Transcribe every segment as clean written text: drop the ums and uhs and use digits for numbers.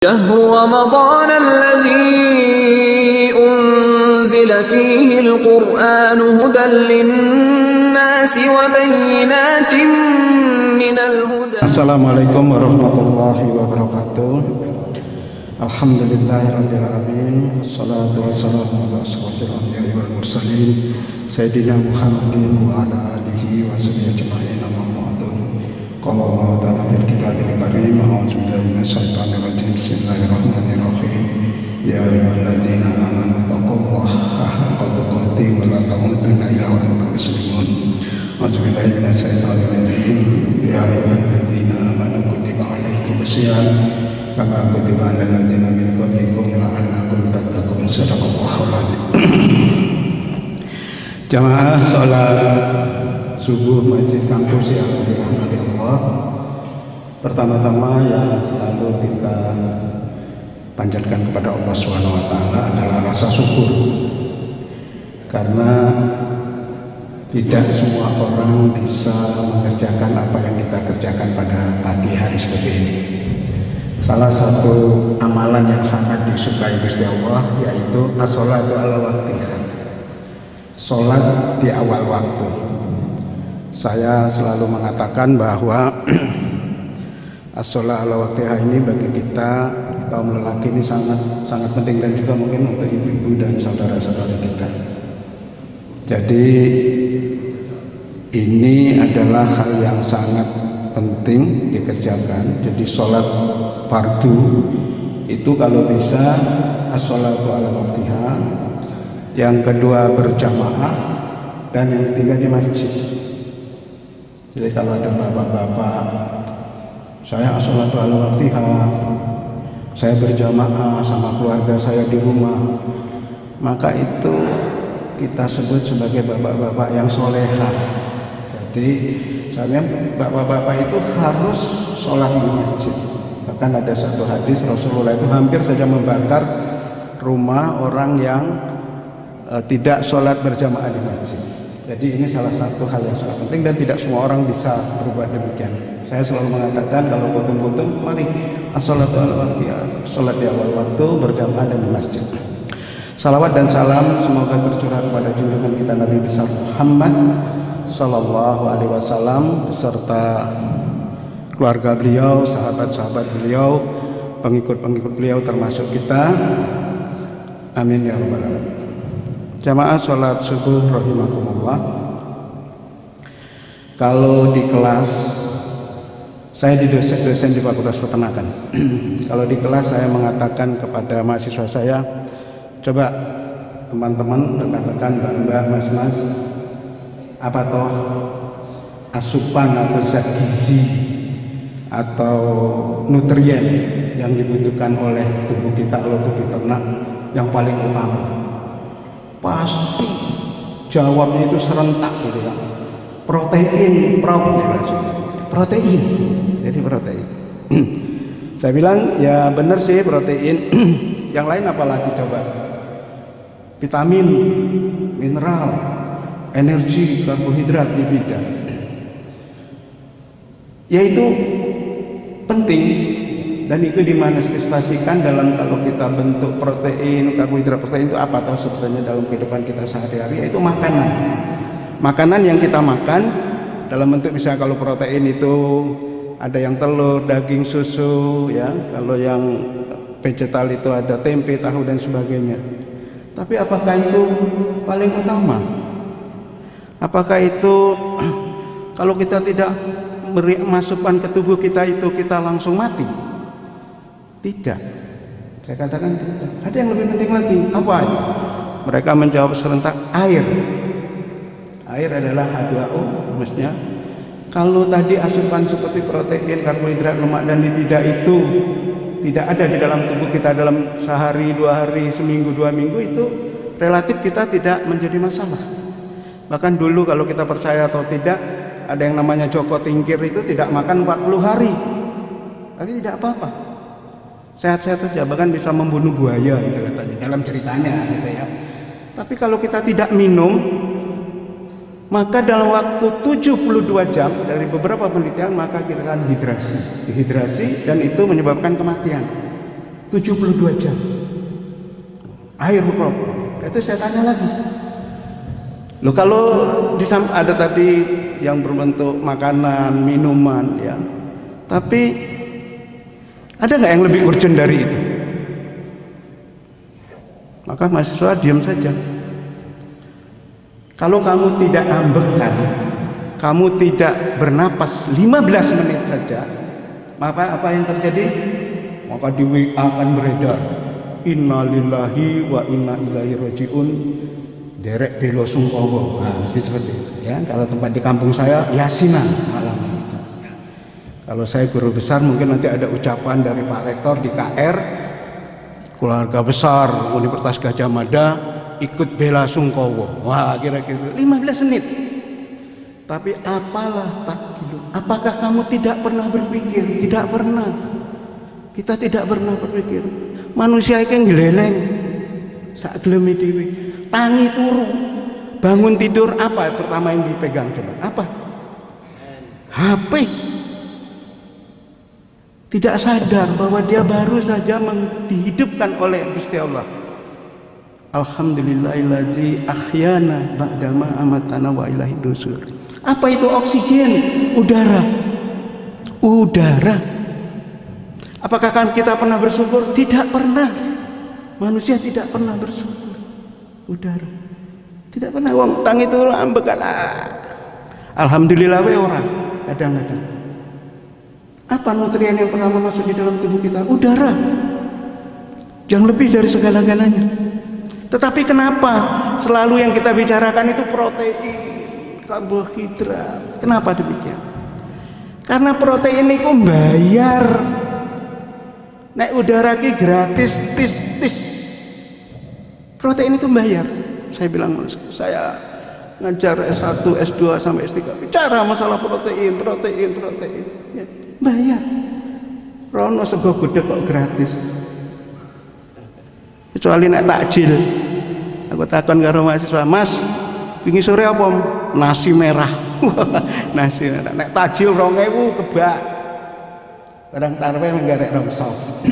شهر رمضان الذي أنزل فيه القرآن هدى للناس وبينات من الهدى. Assalamualaikum warahmatullahi wabarakatuh. Alhamdulillahirabbil alamin. Wassalatu wassalamu ala asyrofil anbiya'i wal mursalin sayyidina Muhammadin wa ala alihi wa sahbihi ajma'in. Qala Allah ta'ala fil kitabil karim, a'udzu billahi minasyaitonir rajim. Bismillahirrahmanirrahim. Ya ayyuhalladzina amanu taqullaha haqqa tuqatih wa la tamutunna illa wa antum muslimun. A'udzu billahi minasyaitonir rajim. Ya ayyuhalladzina amanu kutiba 'alaikumus syiyam kama kutiba 'alal ladzina min qablikum la'allakum tattaqun. Shadaqallahul 'azim. Jamaah salat subuh Masjid Kampus yang dirahmati Allah, pertama-tama yang selalu kita panjatkan kepada Allah SWT adalah rasa syukur, karena tidak semua orang bisa mengerjakan apa yang kita kerjakan pada pagi hari seperti ini. Salah satu amalan yang sangat disukai Gusti Allah yaitu as-sholatu ala waqtiha, sholat di awal waktu. Saya selalu mengatakan bahwa as-sholat ala waqtiha ini bagi kita kaum lelaki ini sangat penting, dan juga mungkin untuk ibu-ibu dan saudara-saudara kita. Jadi ini adalah hal yang sangat penting dikerjakan. Jadi sholat fardu itu kalau bisa as-sholatu ala waqtiha, yang kedua berjamaah, dan yang ketiga di masjid. Jadi kalau ada bapak-bapak, saya as-sholatu ala waqtiha, saya berjamaah sama keluarga saya di rumah, maka itu kita sebut sebagai bapak-bapak yang soleha. Jadi saya bapak-bapak itu harus sholat di masjid. Bahkan ada satu hadis Rasulullah itu hampir saja membakar rumah orang yang tidak sholat berjamaah di masjid. Jadi ini salah satu hal yang sangat penting, dan tidak semua orang bisa berbuat demikian. Saya selalu mengatakan kalau kuntum-kuntum, mari as-sholatu ala waqtiha, sholat di awal waktu, berjamaah dan di masjid. Salawat dan salam semoga tercurah kepada junjungan kita Nabi besar Muhammad sallallahu alaihi wasallam beserta keluarga beliau, sahabat-sahabat beliau, pengikut-pengikut beliau termasuk kita. Amin ya rabbal alamin. Jamaah sholat subuh rahimakumullah. Kalau di kelas, saya di dosen di Fakultas Peternakan. Kalau di kelas saya mengatakan kepada mahasiswa saya, coba teman-teman katakan, mbak-mbak, mas-mas, apa toh asupan atau zat gizi atau nutrien yang dibutuhkan oleh tubuh kita, oleh tubuh ternak yang paling utama? Pasti jawabnya itu serentak gitu kan. Protein. Jadi protein. Saya bilang ya benar sih protein. Yang lain apalagi coba? Vitamin, mineral, energi, karbohidrat, lipida. Yaitu penting. Dan itu dimanifestasikan dalam, kalau kita bentuk protein, karbohidrat, protein itu apa tahu sebetulnya dalam kehidupan kita sehari-hari, yaitu makanan. Makanan yang kita makan dalam bentuk, misalnya kalau protein itu ada yang telur, daging, susu, ya. Kalau yang vegetal itu ada tempe, tahu dan sebagainya. Tapi apakah itu paling utama? Apakah itu kalau kita tidak beri masukan ke tubuh kita itu kita langsung mati? Tidak. Saya katakan tidak. Ada yang lebih penting lagi. Apa? Mereka menjawab serentak, air. Air adalah H2O, maksudnya. Kalau tadi asupan seperti protein, karbohidrat, lemak dan lipida itu tidak ada di dalam tubuh kita dalam sehari, 2 hari, seminggu, 2 minggu, itu relatif kita tidak menjadi masalah. Bahkan dulu kalau kita percaya atau tidak, ada yang namanya Joko Tingkir itu tidak makan 40 hari, tapi tidak apa-apa, sehat-sehat saja, bahkan bisa membunuh buaya gitu katanya dalam ceritanya gitu ya. Tapi kalau kita tidak minum, maka dalam waktu 72 jam dari beberapa penelitian, maka kita akan dehidrasi, dan itu menyebabkan kematian. 72 jam. Air rokok. Itu saya tanya lagi. Loh, kalau ada tadi yang berbentuk makanan, minuman ya. Tapi ada nggak yang lebih urgent dari itu? Maka mahasiswa diam saja. Kalau kamu tidak ambekan, kamu tidak bernapas 15 menit saja, maka apa yang terjadi? Maka di WA akan beredar, innalillahi wa inna ilaihi rajiun, derek belo sungkowo. Nah, mesti seperti itu ya. Kalau tempat di kampung saya yasinan malam. Kalau saya guru besar mungkin nanti ada ucapan dari Pak Rektor di KR, keluarga besar Universitas Gadjah Mada ikut bela sungkowo. Wah, kira-kira 15 menit. Tapi apalah tak gitu. Apakah kamu tidak pernah berpikir? Tidak pernah. Kita tidak pernah berpikir. Manusia iki ngleleng sak geleme dhewe. Tangi turu. Bangun tidur apa pertama yang dipegang coba? Apa? HP. Tidak sadar bahwa dia baru saja dihidupkan oleh Gusti Allah. Alhamdulillahillazi ahyana ba'dama amatana wa ilaihi nusur. Apa itu oksigen? Udara. Udara. Apakah kan kita pernah bersyukur? Tidak pernah. Manusia tidak pernah bersyukur. Udara. Tidak pernah. Wong tang itu ambekan. Alhamdulillah we ora. Kadang-kadang. Apa nutrien yang pertama masuk di dalam tubuh kita? Udara. Yang lebih dari segala-galanya. Tetapi kenapa selalu yang kita bicarakan itu protein, karbohidrat? Kenapa demikian? Karena protein itu bayar. Nek udara ki gratis, tis. Protein itu bayar. Saya bilang, saya ngajar S1, S2 sampai S3 bicara masalah protein. Ya, bayar. Rono sego gudeg kok gratis. Kecuali nek takjil. Aku takon karo mahasiswa, "Mas, wingi sore apa? Nasi merah." Nasi merah. Nek takjil 2000 kebak. Barang tarwe menggarek rongsok.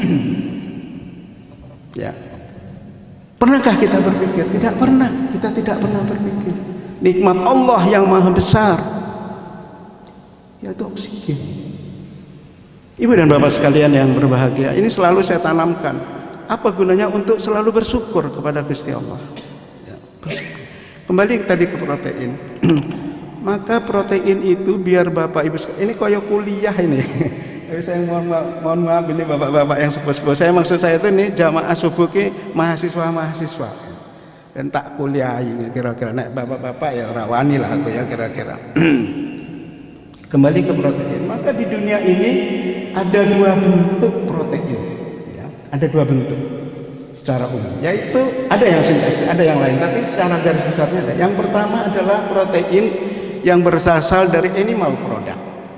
Ya. Pernahkah kita berpikir? Tidak pernah. Kita tidak pernah berpikir. Nikmat Allah yang maha besar, yaitu oksigen. Ibu dan bapak sekalian yang berbahagia, ini selalu saya tanamkan. Apa gunanya untuk selalu bersyukur kepada Gusti Allah? Ya, kembali tadi ke protein. Maka protein itu biar bapak ibu sekalian, ini koyo kuliah ini. Tapi saya mohon maaf ini bapak-bapak yang sepuh-sepuh. Saya maksud saya itu nih jamaah subuh ki mahasiswa dan tak kuliah ini kira-kira. Nek bapak-bapak ya rawani lah aku ya kira-kira. Kembali ke protein. Maka di dunia ini ada dua bentuk protein. Ya, ada dua bentuk secara umum. Yaitu ada yang sintetis, ada yang lain. Tapi secara garis besarnya ada. Yang pertama adalah protein yang berasal dari animal product.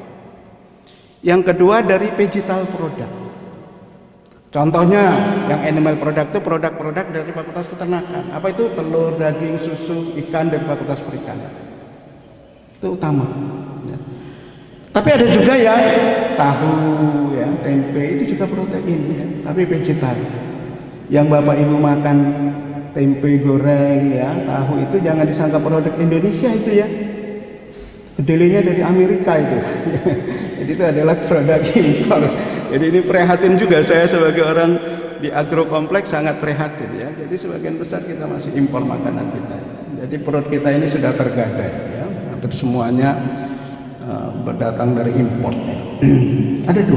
Yang kedua dari vegetal product. Contohnya yang animal product itu produk-produk dari Fakultas Peternakan. Apa itu? Telur, daging, susu, ikan dari Fakultas Perikanan. Itu utama. Ya. Tapi ada juga ya tahu, ya tempe itu juga protein. Ya. Tapi vegetal. Yang bapak ibu makan tempe goreng, ya tahu itu jangan disangka produk Indonesia itu ya. Kedelainya dari Amerika itu. Jadi itu adalah produk impor. Jadi ini prihatin juga, saya sebagai orang di agro kompleks sangat prihatin ya. Jadi sebagian besar kita masih impor makanan kita. Jadi perut kita ini sudah tergadai ya. Hampir semuanya berdatang dari impor. Ada dua.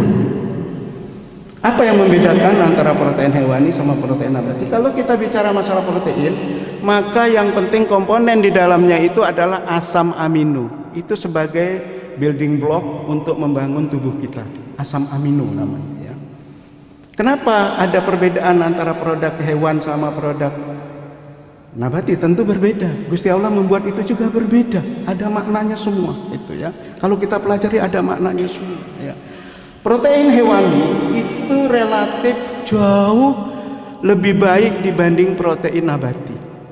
Apa yang membedakan antara protein hewani sama protein nabati? Kalau kita bicara masalah protein, maka yang penting komponen di dalamnya itu adalah asam amino. Itu sebagai building block untuk membangun tubuh kita. Asam amino namanya ya. Kenapa ada perbedaan antara produk hewan sama produk nabati? Tentu berbeda. Gusti Allah membuat itu juga berbeda. Ada maknanya semua itu ya. Kalau kita pelajari ada maknanya semua ya. Protein hewani itu relatif jauh lebih baik dibanding protein nabati.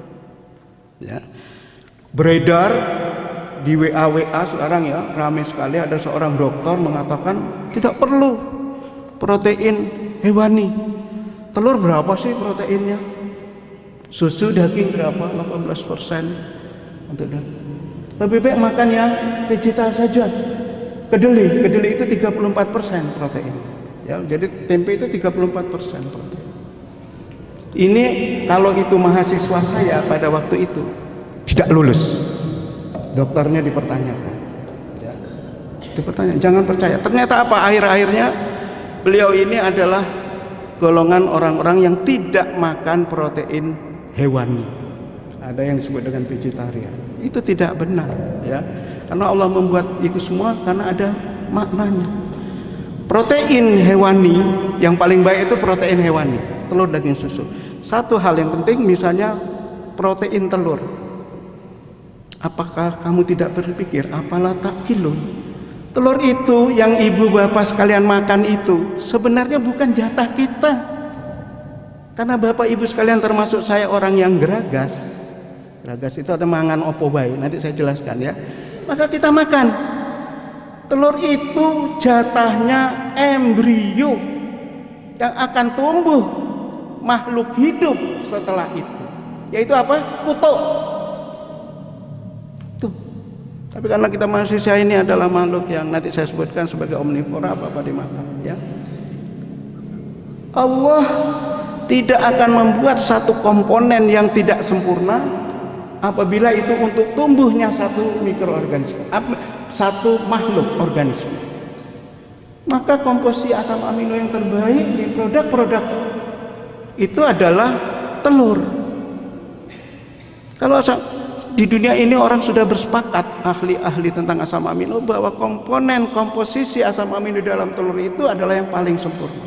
Ya. Beredar di WA sekarang ya, ramai sekali ada seorang dokter mengatakan tidak perlu protein hewani, Telur berapa sih proteinnya? Susu, daging berapa? 18% untuk daging. Lebih baik makan yang vegetal saja. Kedelai itu 34% protein. Ya, jadi tempe itu 34% protein. Ini kalau itu mahasiswa saya pada waktu itu tidak lulus. Dokternya dipertanyakan. Ya, dipertanya, jangan percaya. Ternyata apa? Akhir-akhirnya beliau ini adalah golongan orang-orang yang tidak makan protein hewani. Ada yang disebut dengan vegetarian. Itu tidak benar, ya. Karena Allah membuat itu semua karena ada maknanya. Protein hewani yang paling baik itu protein hewani, telur, daging, susu. Satu hal yang penting, misalnya protein telur. Apakah kamu tidak berpikir apalah ta'kilun? Telur itu yang ibu bapak sekalian makan itu sebenarnya bukan jatah kita. Karena bapak ibu sekalian termasuk saya orang yang geragas. Geragas itu ada mangan opo bae, nanti saya jelaskan ya. Maka kita makan. Telur itu jatahnya embrio yang akan tumbuh makhluk hidup setelah itu. Yaitu apa? Kutuk. Tuh. Tapi karena kita manusia ini adalah makhluk yang nanti saya sebutkan sebagai omnivora, apa-apa dimakan, ya. Allah tidak akan membuat satu komponen yang tidak sempurna apabila itu untuk tumbuhnya satu mikroorganisme, satu makhluk organisme. Maka komposisi asam amino yang terbaik di produk-produk itu adalah telur. Kalau di dunia ini orang sudah bersepakat, ahli-ahli tentang asam amino, bahwa komponen komposisi asam amino dalam telur itu adalah yang paling sempurna.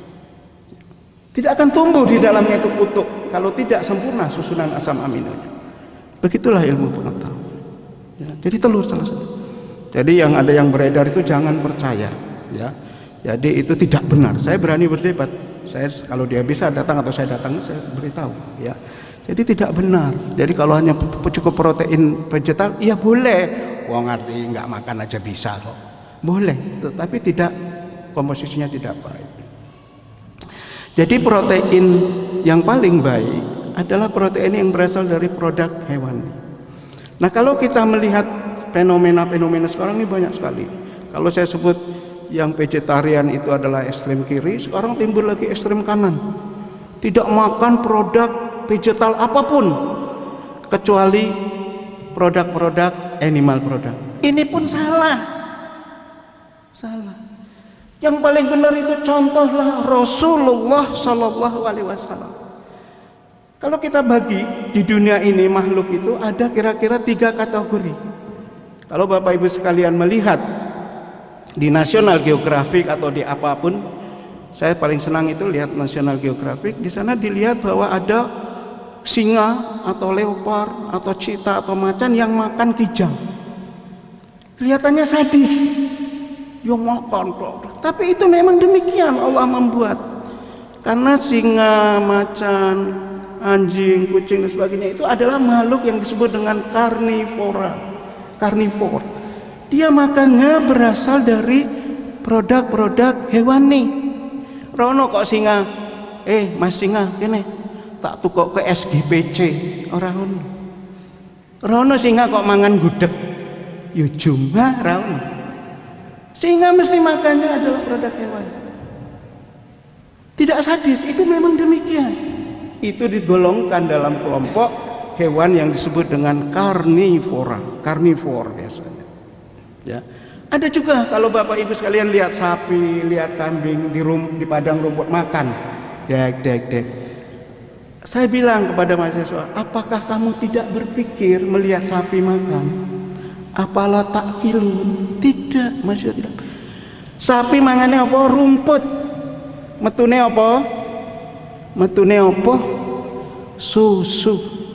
Tidak akan tumbuh di dalamnya itu kutuk kalau tidak sempurna susunan asam aminonya. Begitulah ilmu pengetahuan. Ya, jadi telur salah satu. Jadi yang ada yang beredar itu jangan percaya, ya. Jadi itu tidak benar. Saya berani berdebat. Saya kalau dia bisa datang atau saya datang, saya beritahu, ya. Jadi tidak benar. Jadi kalau hanya cukup protein vegetal, ya boleh. Wong arti nggak makan aja bisa kok. Boleh, tetapi tidak, komposisinya tidak baik. Jadi protein yang paling baik adalah protein yang berasal dari produk hewani. Nah, kalau kita melihat fenomena-fenomena sekarang ini banyak sekali. Kalau saya sebut yang vegetarian itu adalah ekstrem kiri, sekarang timbul lagi ekstrem kanan. Tidak makan produk vegetal apapun kecuali produk-produk animal product. Ini pun salah. Salah. Yang paling benar itu contohlah Rasulullah Shallallahu Alaihi Wasallam. Kalau kita bagi di dunia ini makhluk itu ada kira-kira 3 kategori. Kalau Bapak Ibu sekalian melihat di National Geographic atau di apapun, saya paling senang itu lihat National Geographic. Di sana dilihat bahwa ada singa atau leopard atau cheetah atau macan yang makan kijang. Kelihatannya sadis, ya makan. Tapi itu memang demikian Allah membuat. Karena singa, macan, anjing, kucing dan sebagainya itu adalah makhluk yang disebut dengan karnivora. Karnivor. Dia makannya berasal dari produk-produk hewani. Rono kok singa, mas singa, kene tak tukok ke SGPC orang Rono singa kok mangan gudeg, yo jumlah Rono. Singa mesti makannya adalah produk hewani. Tidak sadis, itu memang demikian. Itu digolongkan dalam kelompok hewan yang disebut dengan karnivora, karnivor biasanya. Ya, ada juga kalau Bapak Ibu sekalian lihat sapi, lihat kambing di padang rumput makan, dek. Saya bilang kepada mahasiswa, apakah kamu tidak berpikir melihat sapi makan? Apalah ta'kilun? Tidak, mahasiswa tidak. Sapi mangannya apa? Rumput. Metune apa? Metune apa? Susu.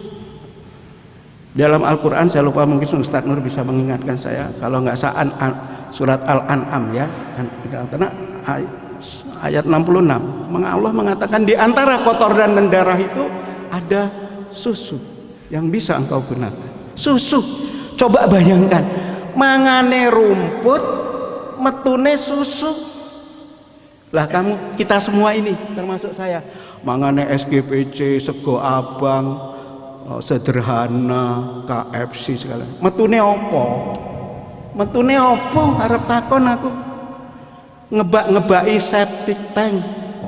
Dalam Al-Quran, saya lupa, mungkin Ustaz Nur bisa mengingatkan saya, kalau nggak salah surat Al-An'am ya, karena ayat 66 Allah mengatakan di antara kotor dan darah itu ada susu yang bisa engkau gunakan. Susu, coba bayangkan, mangane rumput, metune susu. Lah kamu, kita semua ini termasuk saya, mangane SGPC, sego abang, sederhana, KFC segala. Metune opo? Metune opo? Arep takon aku. Ngebak-ngebaki septic tank.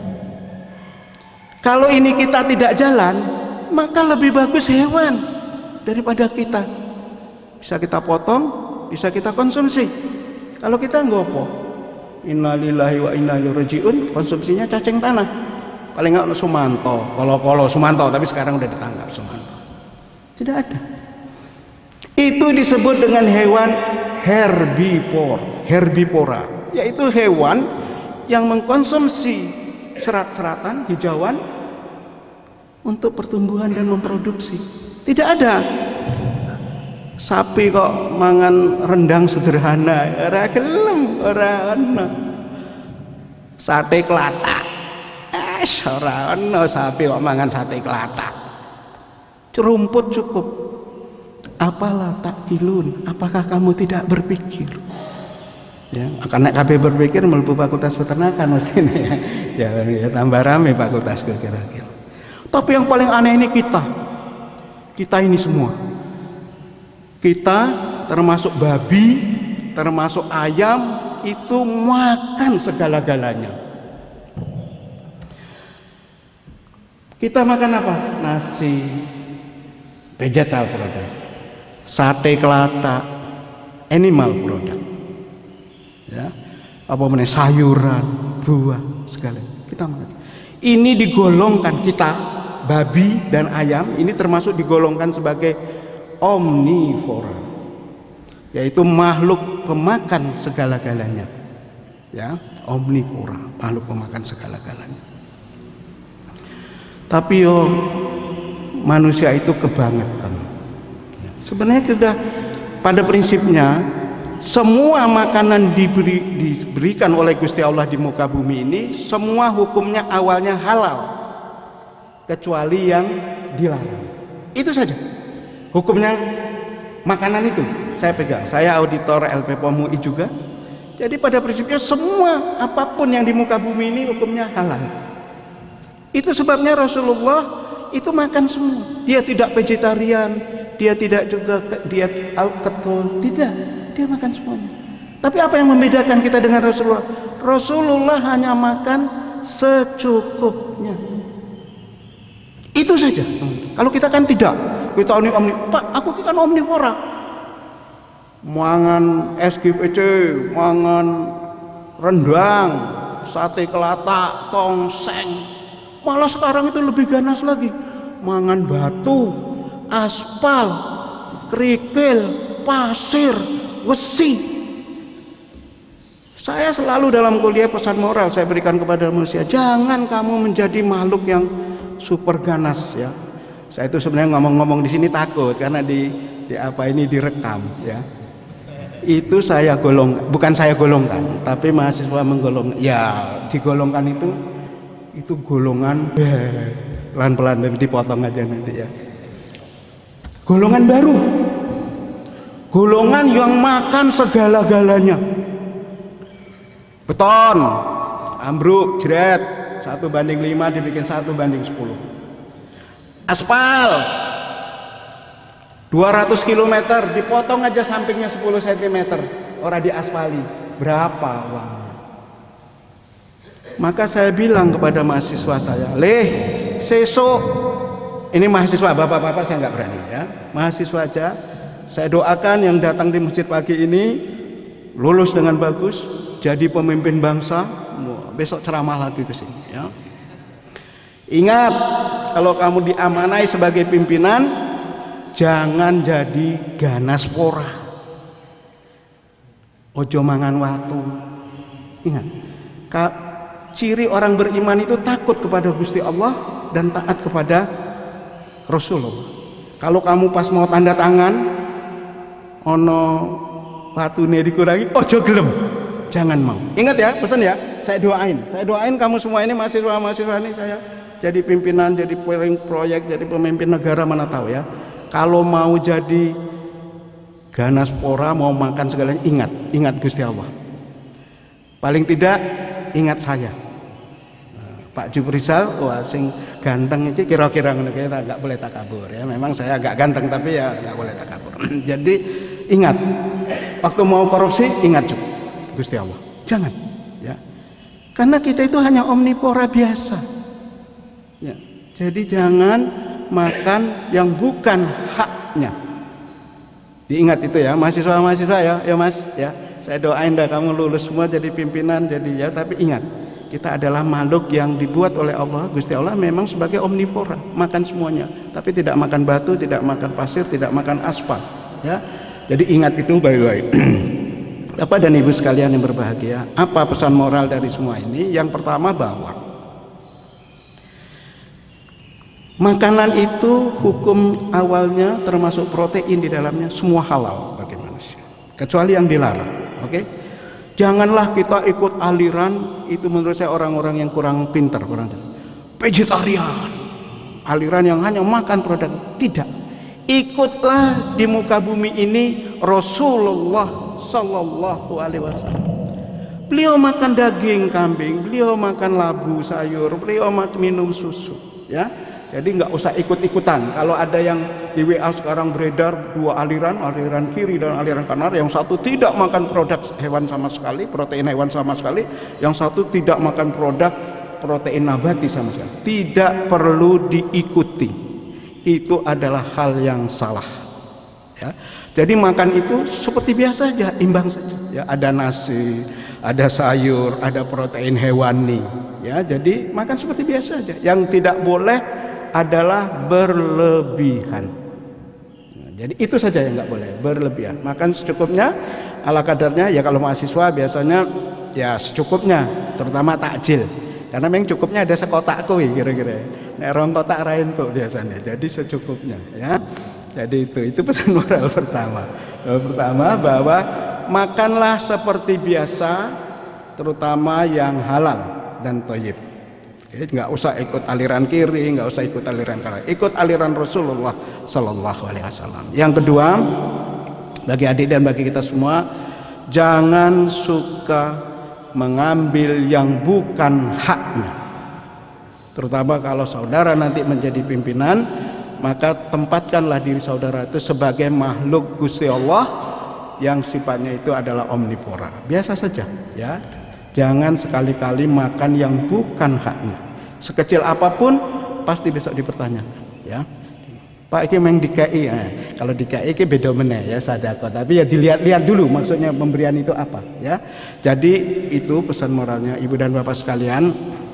Kalau ini kita tidak jalan, maka lebih bagus hewan daripada kita. Bisa kita potong, bisa kita konsumsi. Kalau kita ngopo? Innalillahi wa inna ilaihi rajiun, konsumsinya cacing tanah. Paling nggak Sumanto, kalau Sumanto, tapi sekarang udah ditangkap Sumanto. Tidak ada. Itu disebut dengan hewan herbivora, yaitu hewan yang mengkonsumsi serat-seratan, hijauan untuk pertumbuhan dan memproduksi. Tidak ada sapi kok mangan rendang sederhana, ora gelem, ora ana. Sate klatak, ora ana sapi kok mangan sate klatak. Rumput cukup. Apalah takkilun, apakah kamu tidak berpikir? Ya, karena KB berpikir mlebu fakultas peternakan mestinya ya. Ya tambah rame fakultas kira-kira. Tapi yang paling aneh ini kita ini semua, kita termasuk babi, termasuk ayam, itu makan segala-galanya. Kita makan apa? Nasi, vegetal product, sate kelatak, animal product, ya, apa namanya, sayuran, buah, segala kita makan. Ini digolongkan, kita babi dan ayam ini termasuk digolongkan sebagai omnivora, yaitu makhluk pemakan segala-galanya, ya, omnivora, makhluk pemakan segala-galanya. Tapi manusia itu kebangetan. Sebenarnya sudah pada prinsipnya semua makanan diberikan oleh Gusti Allah di muka bumi ini, semua hukumnya awalnya halal kecuali yang dilarang. Itu saja hukumnya makanan itu. Saya pegang, saya auditor LP POM UI juga. Jadi pada prinsipnya semua apapun yang di muka bumi ini hukumnya halal. Itu sebabnya Rasulullah itu makan semua. Dia tidak vegetarian, dia tidak juga diet keton, tidak. Dia makan semuanya. Tapi apa yang membedakan kita dengan Rasulullah? Rasulullah hanya makan secukupnya. Itu saja. Kalau kita kan tidak. Kita Pak, aku kan omnivora. Mangan SGPC, mangan rendang, sate kelatak, tongseng. Malah sekarang itu lebih ganas lagi. Mangan batu, aspal, kerikil, pasir, besi. Saya selalu dalam kuliah pesan moral saya berikan kepada manusia, jangan kamu menjadi makhluk yang super ganas, ya. Saya itu sebenarnya ngomong-ngomong di sini takut karena di apa ini direkam, ya. Itu saya golong, bukan saya golongkan, tapi mahasiswa menggolong. Ya, digolongkan itu golongan pelan-pelan dipotong aja nanti, ya. Golongan baru. Golongan yang makan segala-galanya. Beton, ambruk, jeret, 1:5 dibikin 1:10. Aspal 200 km dipotong aja sampingnya 10 cm, orang diaspali. Berapa uang? Maka saya bilang kepada mahasiswa saya, sesok ini mahasiswa, bapak-bapak saya nggak berani, ya. Mahasiswa aja, saya doakan yang datang di masjid pagi ini lulus dengan bagus, jadi pemimpin bangsa. Besok ceramah lagi ke sini, ya. Ingat, kalau kamu diamanai sebagai pimpinan, jangan jadi ganaspora. Ojo mangan watu. Ingat, ciri orang beriman itu takut kepada Gusti Allah dan taat kepada Rasulullah. Kalau kamu pas mau tanda tangan ono watune dikurangi, ojo gelem, jangan mau. Ingat ya, pesan ya, saya doain kamu semua ini mahasiswa ini, saya jadi pimpinan, jadi proyek, jadi pemimpin negara, mana tahu ya. Kalau mau jadi ganaspora, mau makan segalanya, ingat Gusti Allah. Paling tidak ingat saya. Pak Juprisal, wah sing ganteng itu kira-kira kita nggak boleh takabur ya. Memang saya agak ganteng tapi ya nggak boleh takabur. Jadi ingat, waktu mau korupsi ingat Gusti Allah, jangan ya. Karena kita itu hanya omnivora biasa. Ya, jadi jangan makan yang bukan haknya. Diingat itu ya, mahasiswa ya Mas ya. Saya doain dah kamu lulus semua jadi pimpinan jadi ya. Tapi ingat, kita adalah makhluk yang dibuat oleh Allah. Gusti Allah memang sebagai omnivora, makan semuanya, tapi tidak makan batu, tidak makan pasir, tidak makan aspal ya. Jadi ingat itu baik-baik. Bapak dan Ibu sekalian yang berbahagia, apa pesan moral dari semua ini? Yang pertama bahwa makanan itu hukum awalnya termasuk protein di dalamnya semua halal bagi manusia, kecuali yang dilarang. Oke? Janganlah kita ikut aliran, itu menurut saya orang-orang yang kurang pintar, kurang vegetarian, aliran yang hanya makan produk. Tidak, ikutlah di muka bumi ini Rasulullah Sallallahu Alaihi Wasallam. Beliau makan daging kambing, beliau makan labu sayur, beliau minum susu ya. Jadi nggak usah ikut-ikutan. Kalau ada yang di WA sekarang beredar dua aliran, aliran kiri dan aliran kanan, yang satu tidak makan produk hewan sama sekali, protein hewan sama sekali, yang satu tidak makan produk protein nabati sama sekali. Tidak perlu diikuti. Itu adalah hal yang salah. Ya. Jadi makan itu seperti biasa saja, imbang saja. Ya, ada nasi, ada sayur, ada protein hewani. Ya, jadi makan seperti biasa saja. Yang tidak boleh adalah berlebihan. Nah, jadi itu saja yang nggak boleh, berlebihan. Makan secukupnya, ala kadarnya. Ya kalau mahasiswa biasanya ya secukupnya, terutama takjil. Karena memang cukupnya ada sekotak kue kira-kira. Nek rong kotak rain tuh biasanya. Jadi secukupnya, ya. Jadi itu pesan moral pertama. Pertama bahwa makanlah seperti biasa, terutama yang halal dan thayyib. Nggak usah ikut aliran kiri, nggak usah ikut aliran kanan, ikut aliran Rasulullah Sallallahu Alaihi Wasallam. Yang kedua, bagi adik dan bagi kita semua, jangan suka mengambil yang bukan haknya. Terutama kalau saudara nanti menjadi pimpinan, maka tempatkanlah diri saudara itu sebagai makhluk Gusti Allah yang sifatnya itu adalah omnivora. Biasa saja, ya. Jangan sekali-kali makan yang bukan haknya. Sekecil apapun pasti besok dipertanyakan, ya. Pak iki meng dikai, kalau dikai iki beda meneh ya sedekah. Tapi ya dilihat-lihat dulu maksudnya pemberian itu apa, ya. Jadi itu pesan moralnya Ibu dan Bapak sekalian.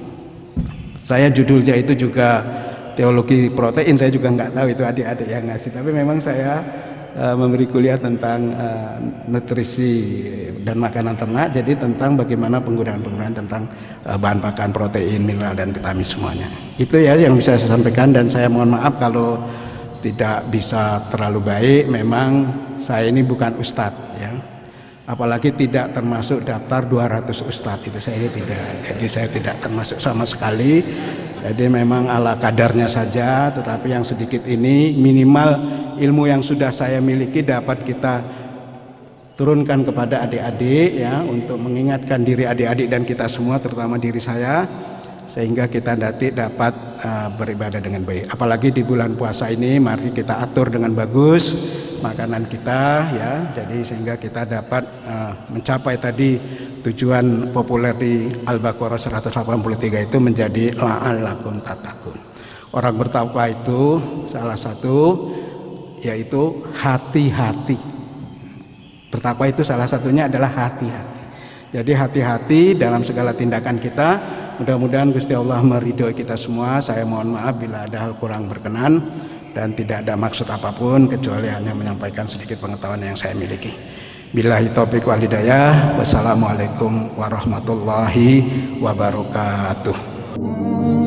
Saya judulnya itu juga teologi protein, saya juga nggak tahu itu adik-adik yang ngasih. Tapi memang saya memberi kuliah tentang nutrisi dan makanan ternak, jadi tentang bagaimana penggunaan tentang bahan pakan, protein, mineral dan vitamin semuanya. Itu ya yang bisa saya sampaikan, dan saya mohon maaf kalau tidak bisa terlalu baik. Memang saya ini bukan ustadz ya, apalagi tidak termasuk daftar 200 ustadz, itu saya tidak. Jadi saya tidak termasuk sama sekali. Jadi memang ala kadarnya saja, tetapi yang sedikit ini minimal ilmu yang sudah saya miliki dapat kita turunkan kepada adik-adik ya, untuk mengingatkan diri adik-adik dan kita semua, terutama diri saya, sehingga kita dapat beribadah dengan baik. Apalagi di bulan puasa ini, mari kita atur dengan bagus makanan kita ya, jadi sehingga kita dapat mencapai tadi tujuan populer di Al-Baqarah 183 itu menjadi la'allakum tattaqun. Orang bertakwa itu salah satu yaitu hati-hati. Bertakwa itu salah satunya adalah hati-hati. Jadi hati-hati dalam segala tindakan kita. Mudah-mudahan Gusti Allah meridhoi kita semua. Saya mohon maaf bila ada hal kurang berkenan dan tidak ada maksud apapun kecuali hanya menyampaikan sedikit pengetahuan yang saya miliki. Billahi taufiq wal hidayah. Wassalamualaikum warahmatullahi wabarakatuh.